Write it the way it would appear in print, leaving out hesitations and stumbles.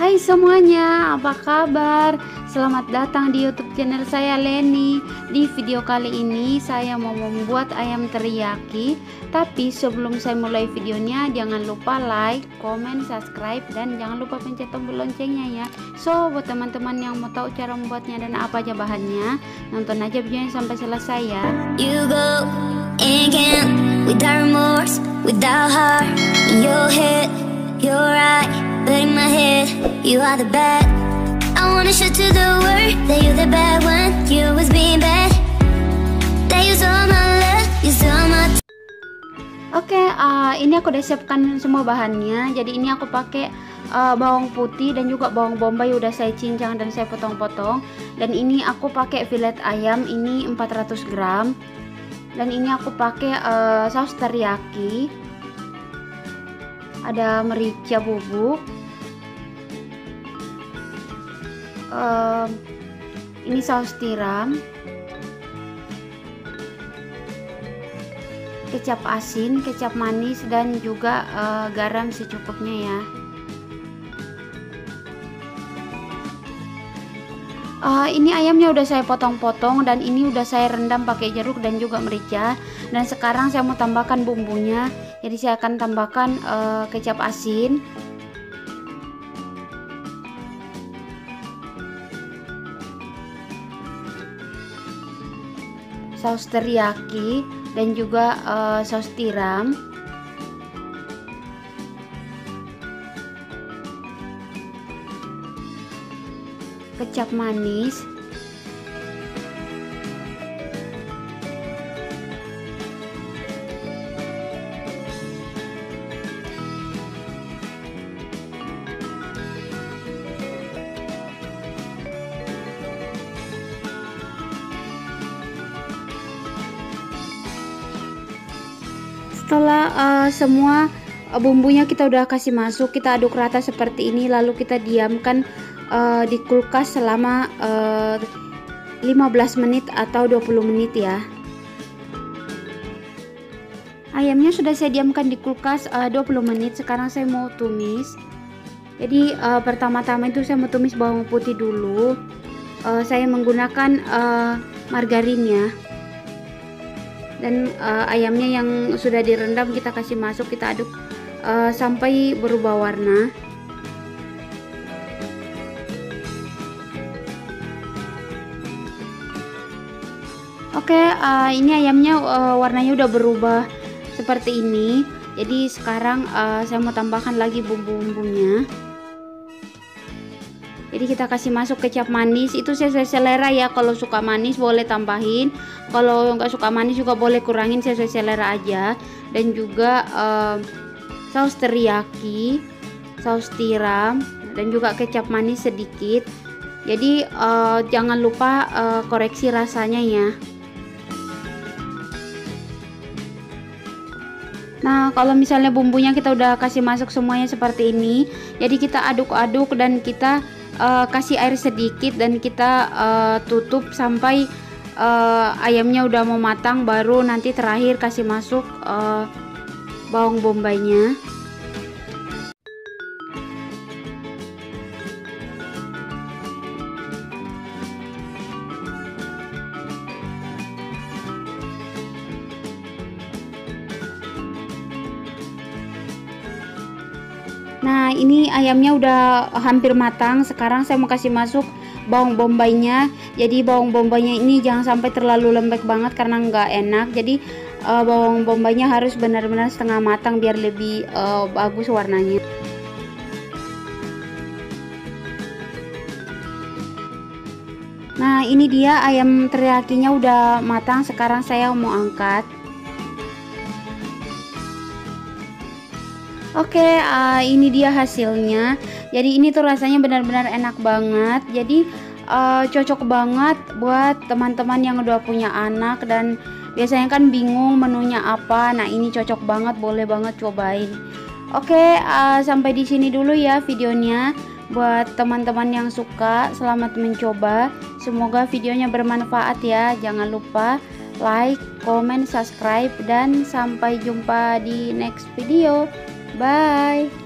Hai semuanya, apa kabar? Selamat datang di YouTube channel saya Leni. Di video kali ini saya mau membuat ayam teriyaki. Tapi sebelum saya mulai videonya, jangan lupa like, comment, subscribe, dan jangan lupa pencet tombol loncengnya ya. So, buat teman-teman yang mau tahu cara membuatnya dan apa aja bahannya, nonton aja videonya sampai selesai ya. You go again without remorse, without heart in your head. You're right, but in my head, you are the bad. I wanna show to the world that you're the bad one. You was being bad. That you stole my love, you stole my. Oke, ini aku udah siapkan semua bahannya. Jadi ini aku pakai bawang putih dan juga bawang bombay udah saya cincang dan saya potong-potong. Dan ini aku pakai filet ayam ini 400 gram. Dan ini aku pakai saus teriyaki. Ada merica bubuk. Ini saus tiram. Kecap asin, kecap manis, dan juga garam secukupnya ya. Ini ayamnya udah saya potong-potong dan ini udah saya rendam pakai jeruk dan juga merica. Dan sekarang saya mau tambahkan bumbunya. Jadi saya akan tambahkan kecap asin, saus teriyaki, dan juga saus tiram. Kecap manis, setelah semua bumbunya kita udah kasih masuk, kita aduk rata seperti ini, lalu kita diamkan di kulkas selama 15 menit atau 20 menit ya. Ayamnya sudah saya diamkan di kulkas 20 menit. Sekarang saya mau tumis. Jadi pertama-tama itu saya mau tumis bawang putih dulu. Saya menggunakan margarin ya. Dan ayamnya yang sudah direndam kita kasih masuk, kita aduk sampai berubah warna. Oke, ini ayamnya warnanya udah berubah seperti ini. Jadi sekarang saya mau tambahkan lagi bumbu-bumbunya. Jadi kita kasih masuk kecap manis, itu sesuai selera ya. Kalau suka manis boleh tambahin, kalau nggak suka manis juga boleh kurangin, sesuai selera aja. Dan juga saus teriyaki, saus tiram, dan juga kecap manis sedikit. Jadi jangan lupa koreksi rasanya ya. Nah, kalau misalnya bumbunya kita udah kasih masuk semuanya seperti ini, jadi kita aduk-aduk dan kita kasih air sedikit dan kita tutup sampai ayamnya udah mau matang, baru nanti terakhir kasih masuk bawang bombaynya. Nah, ini ayamnya udah hampir matang. Sekarang saya mau kasih masuk bawang bombaynya. Jadi bawang bombaynya ini jangan sampai terlalu lembek banget karena nggak enak. Jadi bawang bombaynya harus benar-benar setengah matang biar lebih bagus warnanya. Nah, ini dia ayam teriyakinya udah matang. Sekarang saya mau angkat. Oke, ini dia hasilnya. Jadi ini tuh rasanya benar-benar enak banget. Jadi cocok banget buat teman-teman yang udah punya anak dan biasanya kan bingung menunya apa. Nah, ini cocok banget, boleh banget cobain. Oke, sampai di sini dulu ya videonya. Buat teman-teman yang suka, selamat mencoba. Semoga videonya bermanfaat ya. Jangan lupa like, comment, subscribe, dan sampai jumpa di next video. Bye.